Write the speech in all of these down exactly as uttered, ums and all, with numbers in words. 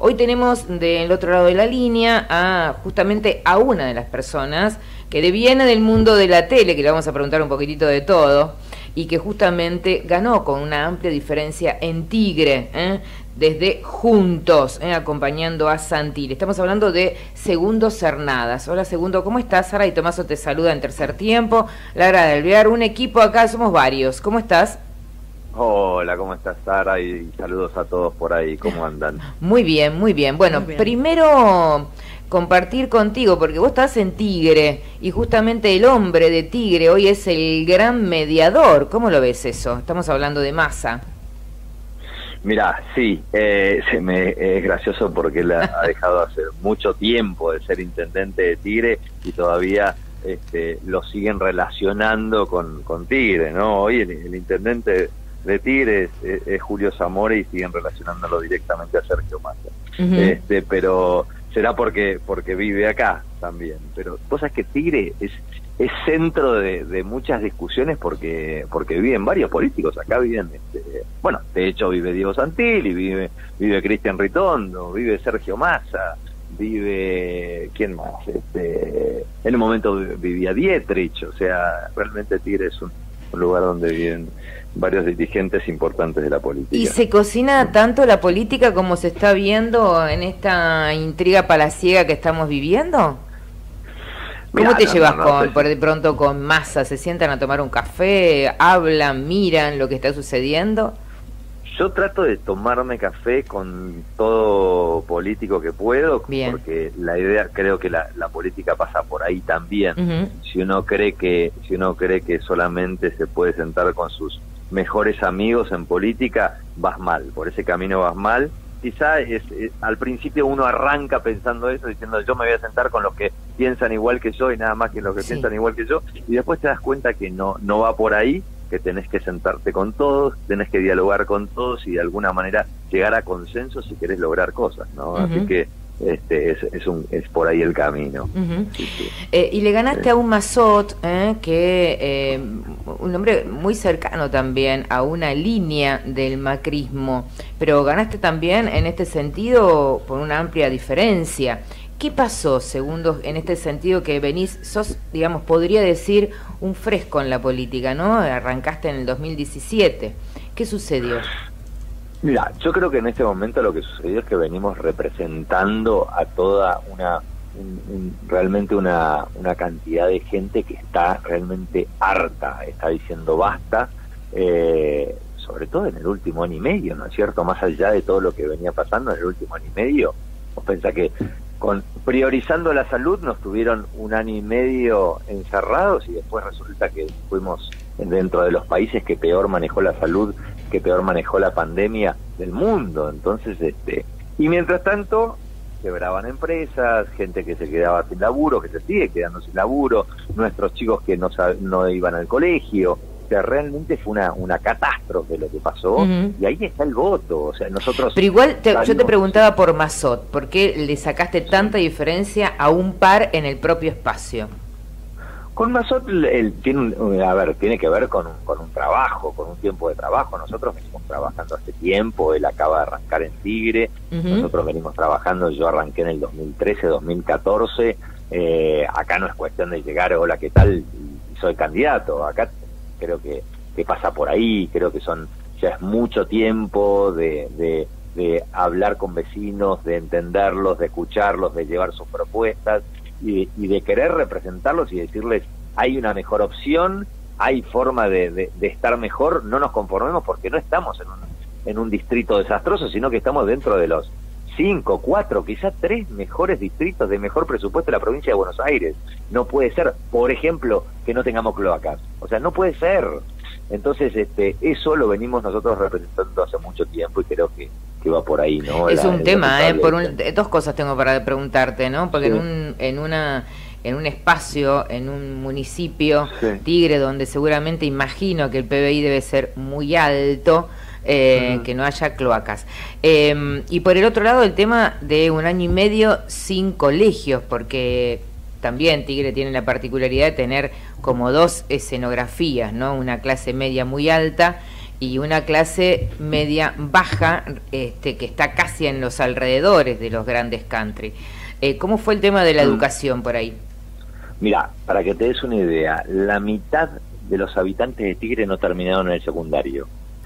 Hoy tenemos del otro lado de la línea a justamente a una de las personas que viene del mundo de la tele, que le vamos a preguntar un poquitito de todo, y que justamente ganó con una amplia diferencia en Tigre, ¿eh? desde Juntos, ¿eh? acompañando a Santilli. Estamos hablando de Segundo Cernadas. Hola Segundo, ¿cómo estás? Sara y Tomaso te saluda en Tercer Tiempo. Lara de Alvear, un equipo acá, somos varios. ¿Cómo estás? Hola, ¿cómo estás, Sara? Y saludos a todos por ahí, ¿cómo andan? Muy bien, muy bien. Bueno, muy bien. Primero compartir contigo, porque vos estás en Tigre, y justamente el hombre de Tigre hoy es el gran mediador. ¿Cómo lo ves eso? Estamos hablando de Massa. Mirá, sí, eh, se me, es gracioso porque él ha dejado hace mucho tiempo de ser intendente de Tigre y todavía este, lo siguen relacionando con, con Tigre, ¿no? Hoy el, el intendente de Tigre es, es, es Julio Zamora y siguen relacionándolo directamente a Sergio Massa. Uh-huh. este, pero será porque porque vive acá también. Pero vos sabés que Tigre es es centro de, de muchas discusiones porque porque viven varios políticos. Acá viven, este, bueno, de hecho vive Diego Santilli, vive vive Cristian Ritondo, vive Sergio Massa, vive, ¿quién más? Este, en un momento vivía Dietrich, o sea, realmente Tigre es un, un lugar donde viven varios dirigentes importantes de la política. ¿Y se cocina tanto la política como se está viendo en esta intriga palaciega que estamos viviendo? ¿Cómo Mirá, te no, llevas no, no, con, no, por de pronto con Massa? ¿Se sientan a tomar un café, hablan, miran lo que está sucediendo? Yo trato de tomarme café con todo político que puedo, Bien. porque la idea, creo que la, la política pasa por ahí también. Uh-huh. Si uno cree que, si uno cree que solamente se puede sentar con sus mejores amigos en política, vas mal, por ese camino vas mal. Quizá es, es, al principio uno arranca pensando eso, diciendo yo me voy a sentar con los que piensan igual que yo y nada más que los que sí. piensan igual que yo, y después te das cuenta que no, no va por ahí, que tenés que sentarte con todos, tenés que dialogar con todos y de alguna manera llegar a consenso si querés lograr cosas, ¿no? Uh-huh. Así que este es, es, un, es por ahí el camino. Uh-huh. sí, sí. Eh, y le ganaste sí. a un Massot, eh, que eh, un hombre muy cercano también a una línea del macrismo, pero ganaste también en este sentido por una amplia diferencia. ¿Qué pasó, Segundo, en este sentido que venís, sos, digamos, podría decir, un fresco en la política, ¿no? Arrancaste en el dos mil diecisiete. ¿Qué sucedió? Mira, yo creo que en este momento lo que sucedió es que venimos representando a toda una, un, un, realmente una, una cantidad de gente que está realmente harta, está diciendo basta, eh, sobre todo en el último año y medio, ¿no es cierto? Más allá de todo lo que venía pasando en el último año y medio, vos pensás que con priorizando la salud nos tuvieron un año y medio encerrados y después resulta que fuimos dentro de los países que peor manejó la salud, que peor manejó la pandemia del mundo. Entonces, este, y mientras tanto quebraban empresas, gente que se quedaba sin laburo, que se sigue quedando sin laburo, nuestros chicos que no no iban al colegio. O sea, realmente fue una una catástrofe lo que pasó, uh-huh. y ahí está el voto. O sea, nosotros. Pero igual te, yo te preguntaba por Massot, ¿por qué le sacaste tanta diferencia a un par en el propio espacio? Con Massot, él tiene un, a ver, tiene que ver con un, con un trabajo, con un tiempo de trabajo. Nosotros venimos trabajando hace tiempo, él acaba de arrancar en Tigre, uh-huh. nosotros venimos trabajando, yo arranqué en el dos mil trece, dos mil catorce, eh, acá no es cuestión de llegar, hola, ¿qué tal? Y soy candidato, acá creo que, que pasa por ahí, creo que son ya es mucho tiempo de, de, de hablar con vecinos, de entenderlos, de escucharlos, de llevar sus propuestas, Y, y de querer representarlos y decirles hay una mejor opción, hay forma de, de, de estar mejor, no nos conformemos porque no estamos en un, en un distrito desastroso, sino que estamos dentro de los cinco, cuatro, quizás tres mejores distritos de mejor presupuesto de la provincia de Buenos Aires. No puede ser, por ejemplo, que no tengamos cloacas, o sea, no puede ser. Entonces, este, eso lo venimos nosotros representando hace mucho tiempo y creo que, que va por ahí, ¿no? Es la, un tema, eh, por un, dos cosas tengo para preguntarte, ¿no? Porque sí. en un, en una, en un espacio, en un municipio, sí. Tigre, donde seguramente imagino que el P B I debe ser muy alto, eh, uh-huh. que no haya cloacas. Eh, y por el otro lado, el tema de un año y medio sin colegios, porque también Tigre tiene la particularidad de tener como dos escenografías, ¿no? Una clase media muy alta y una clase media baja este, que está casi en los alrededores de los grandes country. Eh, ¿Cómo fue el tema de la educación por ahí? Mira, para que te des una idea, la mitad de los habitantes de Tigre no terminaron en el secundario.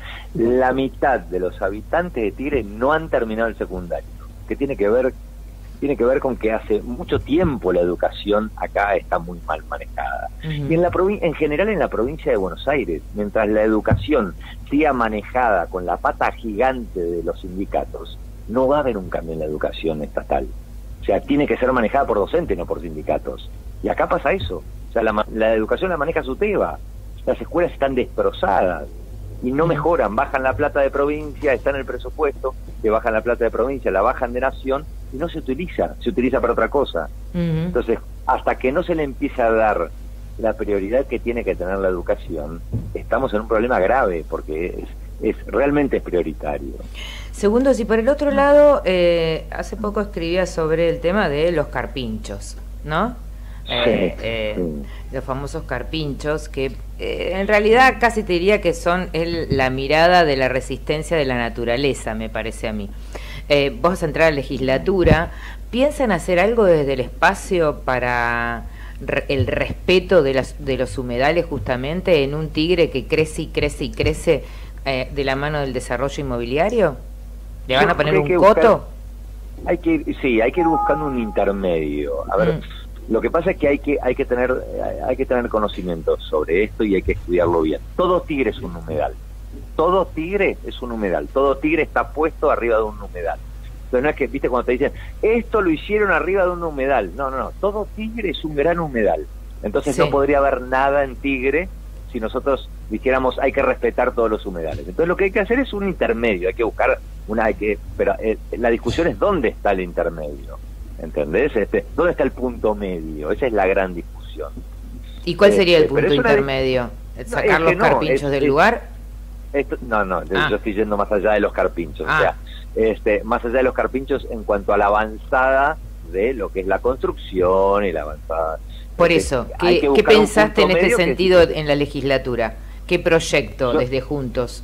La mitad de los habitantes de Tigre no han terminado el secundario. ¿Qué tiene que ver? Tiene que ver con que hace mucho tiempo la educación acá está muy mal manejada. Uh-huh. Y en la provin- en general en la provincia de Buenos Aires, mientras la educación siga manejada con la pata gigante de los sindicatos, no va a haber un cambio en la educación estatal. O sea, tiene que ser manejada por docentes, no por sindicatos. Y acá pasa eso. O sea, la, la educación la maneja SUTEBA. Las escuelas están destrozadas y no mejoran. Bajan la plata de provincia, está en el presupuesto, que bajan la plata de provincia, la bajan de nación y no se utiliza. Se utiliza para otra cosa. Uh-huh. Entonces, hasta que no se le empiece a dar la prioridad que tiene que tener la educación, estamos en un problema grave porque es, es realmente es prioritario. Segundo, si por el otro lado, eh, hace poco escribía sobre el tema de los carpinchos, ¿no? Eh, sí, eh, sí. Los famosos carpinchos, que eh, en realidad casi te diría que son el, la mirada de la resistencia de la naturaleza, me parece a mí. Eh, vos vas a entrar a la legislatura, ¿piensan hacer algo desde el espacio para re, el respeto de, las, de los humedales justamente en un Tigre que crece y crece y crece eh, de la mano del desarrollo inmobiliario? ¿Le van a poner un coto? Buscar, hay que, sí, hay que ir buscando un intermedio. A ver, mm. lo que pasa es que hay que hay que tener hay que tener conocimiento sobre esto y hay que estudiarlo bien. Todo tigre es un humedal. Todo tigre es un humedal. Todo tigre está puesto arriba de un humedal. Entonces no es que, viste, cuando te dicen, esto lo hicieron arriba de un humedal. No, no, no. Todo tigre es un gran humedal. Entonces sí. No podría haber nada en Tigre si nosotros dijéramos hay que respetar todos los humedales. Entonces lo que hay que hacer es un intermedio. Hay que buscar una... Hay que, pero eh, la discusión es dónde está el intermedio. ¿Entendés? Este, ¿dónde está el punto medio? Esa es la gran discusión. ¿Y cuál sería este, el punto intermedio? Una... ¿Sacar no, los no, carpinchos es, del es, lugar? Esto, no, no, ah. yo estoy yendo más allá de los carpinchos. Ah. O sea, este, más allá de los carpinchos en cuanto a la avanzada de lo que es la construcción y la avanzada. Por eso, ¿qué, ¿qué pensaste en este sentido que... en la legislatura? ¿Qué proyecto yo... desde Juntos?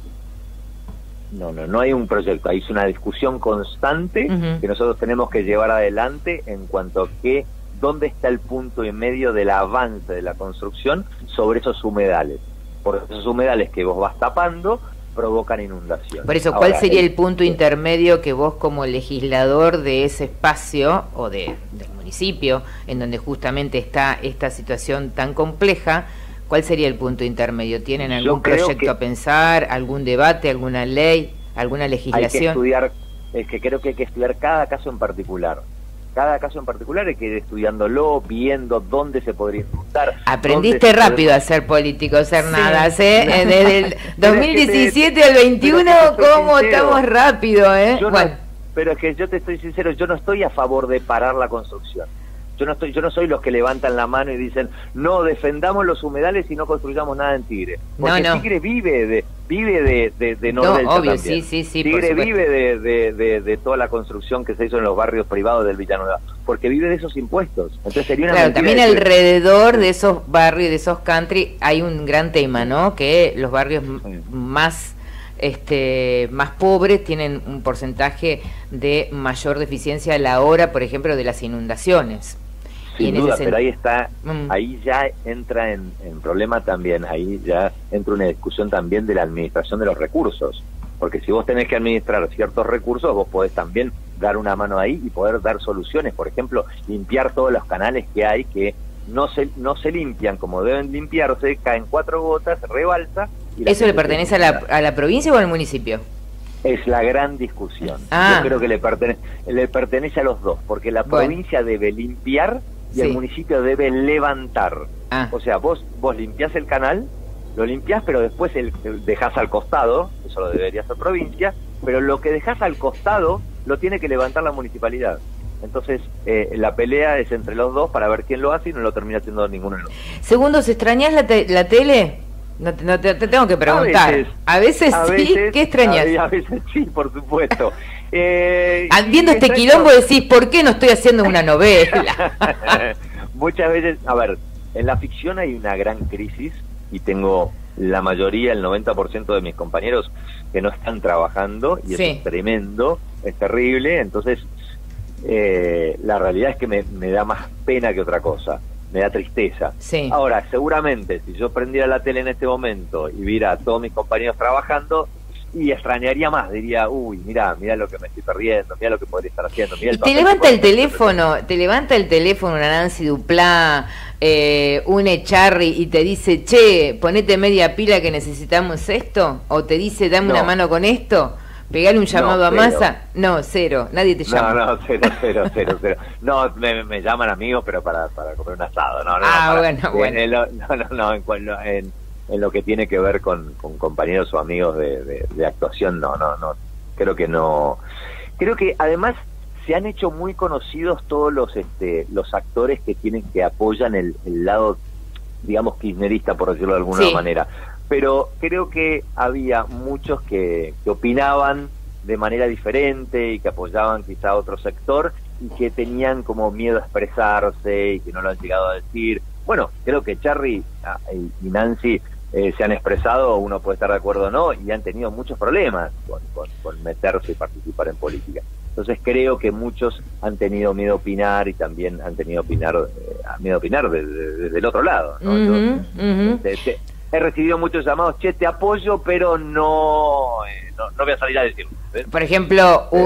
No, no, no hay un proyecto, hay una discusión constante uh-huh. que nosotros tenemos que llevar adelante en cuanto a que dónde está el punto en medio del avance de la construcción sobre esos humedales. Porque esos humedales que vos vas tapando provocan inundación. Por eso, ¿cuál Ahora, sería el, el punto intermedio que vos como legislador de ese espacio o de, del municipio en donde justamente está esta situación tan compleja? ¿Cuál sería el punto intermedio? ¿Tienen algún proyecto que, a pensar, algún debate, alguna ley, alguna legislación? Hay que estudiar, es que creo que hay que estudiar cada caso en particular. Cada caso en particular hay que ir estudiándolo, viendo dónde se podría inundar. Aprendiste rápido podría... a ser político, Cernadas, sí. ¿eh? Desde el dos mil diecisiete al veintiuno, ¿cómo estamos rápido, eh? Yo bueno. no, pero es que yo te estoy sincero, yo no estoy a favor de parar la construcción. Yo no estoy, yo no soy los que levantan la mano y dicen, no, defendamos los humedales y no construyamos nada en Tigre. Porque no, no. Tigre vive de vive de, de, de no, obvio, sí, sí, sí. Tigre vive de, de, de, de toda la construcción que se hizo en los barrios privados del Villanueva, porque vive de esos impuestos. Entonces sería una claro, también alrededor de esos barrios, de esos country, hay un gran tema, ¿no? Que los barrios sí. más... Este, más pobres tienen un porcentaje de mayor deficiencia a la hora, por ejemplo, de las inundaciones. Sin duda, pero ahí está, mm. ahí ya entra en, en problema también, ahí ya entra una discusión también de la administración de los recursos, porque si vos tenés que administrar ciertos recursos, vos podés también dar una mano ahí y poder dar soluciones, por ejemplo, limpiar todos los canales que hay que no se no se limpian como deben limpiarse, caen cuatro gotas, rebalsa. Y ¿eso le pertenece a la, a la provincia o al municipio? Es la gran discusión. Ah. Yo creo que le pertenece, le pertenece a los dos, porque la bueno. provincia debe limpiar y sí. el municipio debe levantar. Ah. O sea, vos vos limpiás el canal, lo limpiás, pero después el, el dejás al costado, eso lo debería hacer provincia, pero lo que dejás al costado lo tiene que levantar la municipalidad. Entonces, eh, la pelea es entre los dos para ver quién lo hace y no lo termina haciendo ninguno de los dos. Segundo, ¿se extrañás la, te la tele? No, te, no te, te tengo que preguntar. A veces, a veces sí, a veces, ¿qué extrañas? A, a veces sí, por supuesto. Eh, Viendo este extraño... quilombo decís, ¿por qué no estoy haciendo una novela? Muchas veces, a ver, en la ficción hay una gran crisis y tengo la mayoría, el noventa por ciento de mis compañeros que no están trabajando, y sí. eso es tremendo, es terrible. Entonces eh, la realidad es que me, me da más pena que otra cosa, me da tristeza. Sí. Ahora, seguramente si yo prendiera la tele en este momento y viera a todos mis compañeros trabajando, y extrañaría más, diría, uy, mira, mira lo que me estoy perdiendo, mira lo que podría estar haciendo. Mirá el y te levanta el teléfono, te levanta el teléfono una Nancy Duplá, eh, un Echarri, y te dice, che, ponete media pila que necesitamos esto, o te dice, dame no. una mano con esto, pegale un llamado no, a Massa. No, cero, nadie te llama. No, no, cero, cero, cero, cero. No, me, me llaman amigos, pero para, para comer un asado. No, no, ah, no, para, bueno, en, bueno. En lo, no, no, no, en, en, en lo que tiene que ver con, con compañeros o amigos de, de, de actuación, no, no, no. Creo que no. Creo que además se han hecho muy conocidos todos los este los actores que tienen que apoyan el, el lado, digamos, kirchnerista, por decirlo de alguna sí. manera. Pero creo que había muchos que, que opinaban de manera diferente y que apoyaban quizá a otro sector y que tenían como miedo a expresarse y que no lo han llegado a decir. Bueno, creo que Charly y Nancy eh, se han expresado, uno puede estar de acuerdo o no, y han tenido muchos problemas con, con, con meterse y participar en política. Entonces creo que muchos han tenido miedo a opinar y también han tenido opinar, eh, miedo a opinar desde, desde el otro lado, ¿no? Uh-huh, Entonces, uh-huh. Te, te, he recibido muchos llamados, che, te apoyo, pero no, eh, no, no voy a salir a decirlo. ¿Ves? Por ejemplo, un,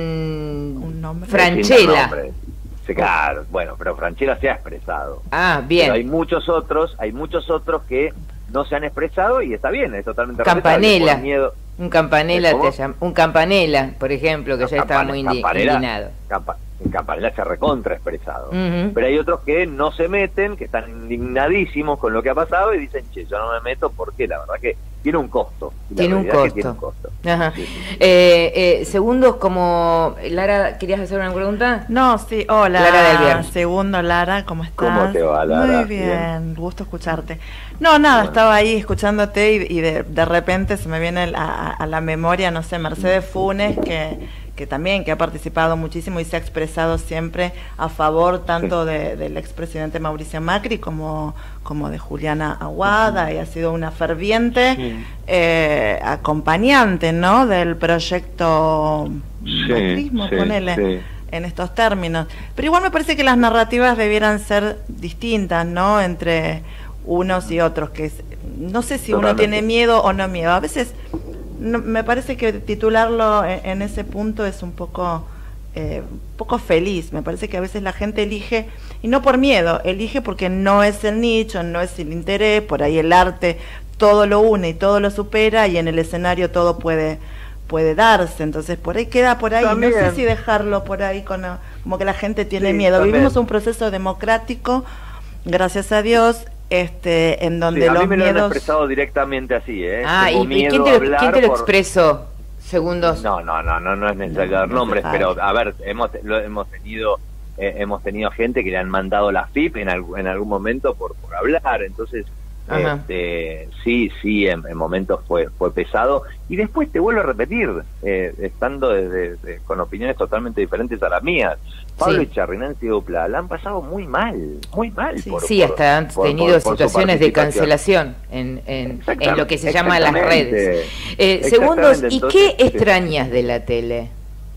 un nombre. Franchella. Sí, claro, bueno, pero Franchella se ha expresado. Ah, bien. Pero hay muchos otros, hay muchos otros que no se han expresado y está bien, es totalmente Campanella. Por miedo. Un Campanella, ¿Cómo? te llama, un Campanella, por ejemplo, que No, ya estaba muy indi Campanella, indignado. Campa en Campanella se ha recontra expresado. Uh-huh. Pero hay otros que no se meten, que están indignadísimos con lo que ha pasado y dicen, che, yo no me meto porque la verdad que tiene un costo. Tiene un costo. tiene un costo. Ajá. Sí, sí. Eh, eh, segundos como... Lara, ¿querías hacer una pregunta? No, sí, hola. Lara del Viernes. Segundo, Lara, ¿cómo estás? ¿Cómo te va, Lara? Muy bien, Bien. gusto escucharte. No, nada, Bueno. estaba ahí escuchándote y, y de, de repente se me viene a, a la memoria, no sé, Mercedes Funes, que, que también que ha participado muchísimo y se ha expresado siempre a favor tanto de, del expresidente Mauricio Macri como, como de Juliana Aguada, y ha sido una ferviente Sí. eh, acompañante, ¿no?, del proyecto Sí, macrismo, sí, ponele, sí. en estos términos. Pero igual me parece que las narrativas debieran ser distintas, ¿no?, entre unos y otros, que es, no sé si Totalmente. uno tiene miedo o no miedo. A veces no, me parece que titularlo en, en ese punto es un poco eh, poco feliz. Me parece que a veces la gente elige, y no por miedo, elige porque no es el nicho, no es el interés, por ahí el arte todo lo une y todo lo supera, y en el escenario todo puede puede darse. Entonces por ahí queda por ahí, También. no sé si dejarlo por ahí con, como que la gente tiene Sí, miedo. también. Vivimos un proceso democrático, gracias a Dios, este en donde Sí, a los mí me lo han miedos... expresado directamente así, ¿eh? Ah, Tengo ¿y, y miedo quién a te, lo, hablar quién te lo por- expresó? Segundos. No, no, no, no, no es necesario dar No, no nombres, se pero sabe. a ver, hemos lo, hemos tenido eh, hemos tenido gente que le han mandado la F I P en, algún en algún momento por por hablar, entonces Ajá. este, sí, sí, en, en momentos fue fue pesado, y después te vuelvo a repetir, eh, estando desde de, con opiniones totalmente diferentes a las mías, Pablo Sí. Echarri, Nancy Duplá, la han pasado muy mal, muy mal. Sí. por- Sí, por- hasta han por- tenido por- por su situaciones de participación. cancelación en, en, en lo que se llama las Exactamente. redes. Eh, Exactamente, segundos, ¿y entonces, qué sí. extrañas de la tele?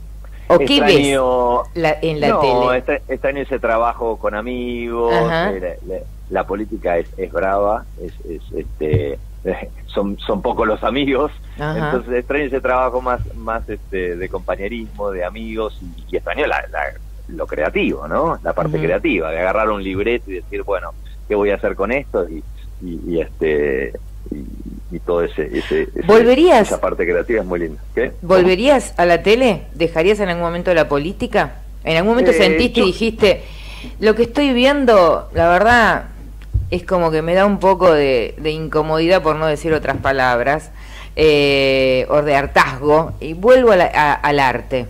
¿O qué ves Extraño- la- en la no, tele? extra- extraño ese trabajo con amigos, Ajá. eh, la, la- la política es, es brava, es, es este son son pocos los amigos, Ajá. entonces extraño ese trabajo más más este de compañerismo, de amigos, y, y extraño la, la- lo creativo, ¿no? La parte Ujú. creativa, de agarrar un libreto y decir, bueno, ¿qué voy a hacer con esto? Y, y, y este y, y todo ese, ese, ese ¿Volverías? esa parte creativa es muy linda. ¿Qué? ¿Volverías a la tele? ¿Dejarías en algún momento la política? ¿En algún momento Eh, sentiste yo- y dijiste, lo que estoy viendo, la verdad, es como que me da un poco de, de incomodidad, por no decir otras palabras, eh, o de hartazgo, y vuelvo a la- a- al arte?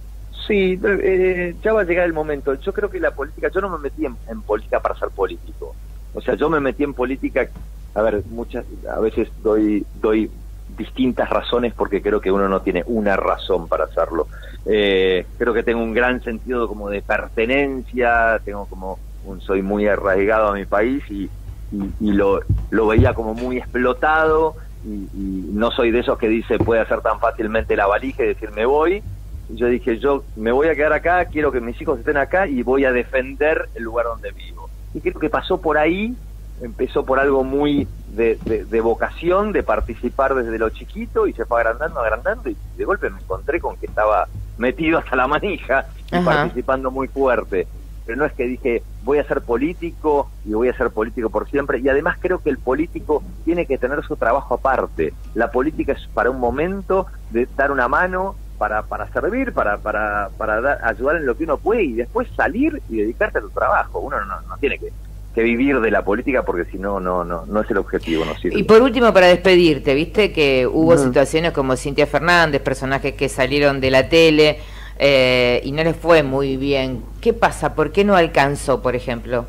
Sí, eh, ya va a llegar el momento. Yo creo que la política, yo no me metí en, en política para ser político. O sea, yo me metí en política, a ver, muchas, a veces doy, doy distintas razones porque creo que uno no tiene una razón para hacerlo. Eh, creo que tengo un gran sentido como de pertenencia, tengo como un, soy muy arraigado a mi país y, y, y lo, lo veía como muy explotado, y, y no soy de esos que dice puede hacer tan fácilmente la valija y decir me voy. Y yo dije, yo me voy a quedar acá, quiero que mis hijos estén acá y voy a defender el lugar donde vivo. Y creo que pasó por ahí, empezó por algo muy de, de, de vocación, de participar desde lo chiquito, y se fue agrandando, agrandando, y de golpe me encontré con que estaba metido hasta la manija y Ajá. participando muy fuerte. Pero no es que dije, voy a ser político y voy a ser político por siempre, y además creo que el político tiene que tener su trabajo aparte. La política es para un momento de dar una mano, para para servir, para para para dar, ayudar en lo que uno puede, y después salir y dedicarse a tu trabajo. Uno no, no tiene que, que vivir de la política, porque si no, no no no es el objetivo, no sirve. Y por último, para despedirte, viste que hubo mm. situaciones como Cintia Fernández, personajes que salieron de la tele eh, y no les fue muy bien. ¿Qué pasa? ¿Por qué no alcanzó, por ejemplo?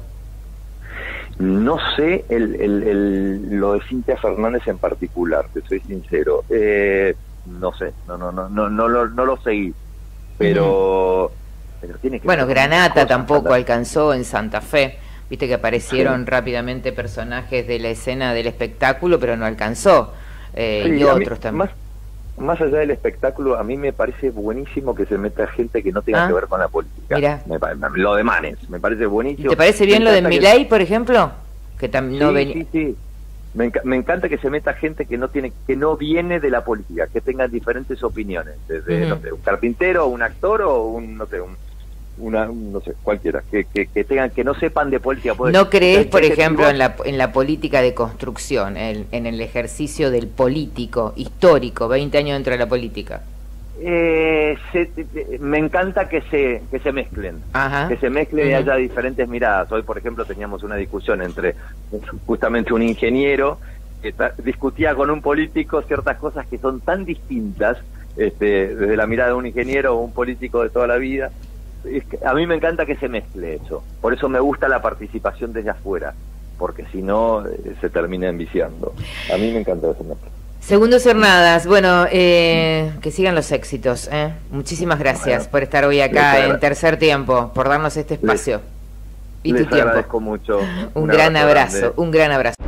No sé el, el, el, lo de Cintia Fernández en particular, te soy sincero. Eh, no sé, no no no no no lo, no lo seguí, pero, mm. pero tiene que bueno, Granata tampoco Santa... alcanzó en Santa Fe, viste que aparecieron sí. rápidamente personajes de la escena del espectáculo, pero no alcanzó, eh, sí, y otros mí, también. Más, más allá del espectáculo, a mí me parece buenísimo que se meta gente que no tenga ah. que ver con la política. Mirá. Me, lo de Manes, me parece buenísimo. ¿Te parece bien lo de Milei, que... por ejemplo? Que también sí, no venía. Sí, sí. Me, enc me encanta que se meta gente que no tiene, que no viene de la política, que tengan diferentes opiniones, desde uh-huh. no sé, un carpintero, un actor o un no sé, un, una, un, no sé, cualquiera, que, que, que tengan, que no sepan de política. ¿No crees, por ejemplo, en la en la política de construcción, en, en el ejercicio del político histórico, veinte años dentro de la política? Eh, se, me encanta que se que se mezclen, Ajá. que se mezclen uh-huh. y haya diferentes miradas. Hoy, por ejemplo, teníamos una discusión entre justamente un ingeniero que discutía con un político ciertas cosas que son tan distintas, este, desde la mirada de un ingeniero o un político de toda la vida. Es que a mí me encanta que se mezcle eso. Por eso me gusta la participación desde afuera, porque si no eh, se termina enviciando. A mí me encanta ese mezcle. Segundos Cernadas, bueno, eh, que sigan los éxitos. ¿eh? Muchísimas gracias bueno, por estar hoy acá en Tercer Tiempo, por darnos este espacio les, y les tu tiempo. Agradezco mucho. Un, un gran abrazo, grande. un gran abrazo.